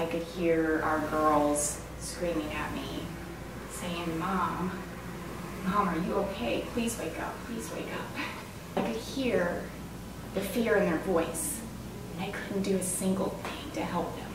I could hear our girls screaming at me, saying, Mom, are you okay? Please wake up, please wake up. I could hear the fear in their voice, and I couldn't do a single thing to help them.